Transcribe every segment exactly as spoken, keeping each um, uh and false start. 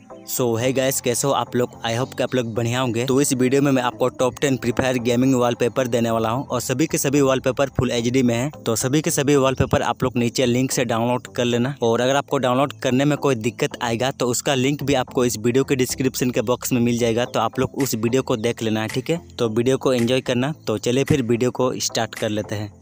सो है गाइस, कैसे हो आप लोग? आई होप कि आप लोग बढ़िया होंगे। तो इस वीडियो में मैं आपको top ten Free Fire gaming wallpaper देने वाला हूं और सभी के सभी वॉलपेपर फुल एचडी में हैं। तो सभी के सभी वॉलपेपर आप लोग नीचे लिंक से डाउनलोड कर लेना। और अगर आपको डाउनलोड करने में कोई दिक्कत आएगा तो उसका लिंक भी आपको इस वीडियो के डिस्क्रिप्शन के बॉक्स में मिल जाएगा, तो आप लोग उस वीडियो को देख लेना है, ठीक है। तो वीडियो को एंजॉय करना। तो चलिए फिर वीडियो को स्टार्ट कर लेते हैं।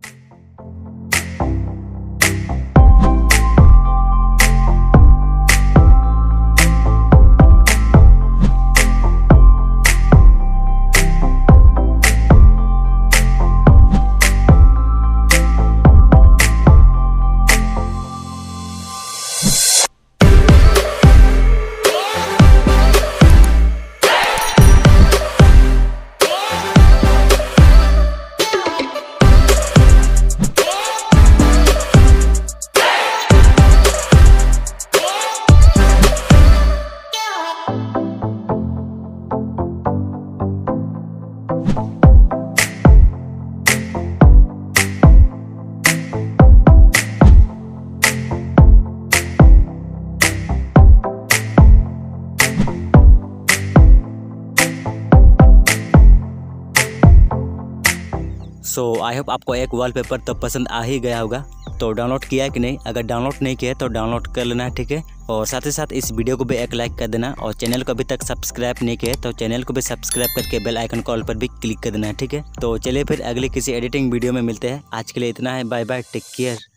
सो आई होप आपको एक वॉलपेपर तो पसंद आ ही गया होगा। तो डाउनलोड किया है कि नहीं? अगर डाउनलोड नहीं किया है तो डाउनलोड कर लेना है, ठीक है। और साथ ही साथ इस वीडियो को भी एक लाइक कर देना और चैनल को अभी तक सब्सक्राइब नहीं किया है तो चैनल को भी सब्सक्राइब करके बेल आइकन कॉल पर भी क्लिक कर देना है, ठीक है। तो चलिए फिर अगली किसी एडिटिंग वीडियो में मिलते हैं। आज के लिए इतना है, बाय बाय, टेक केयर।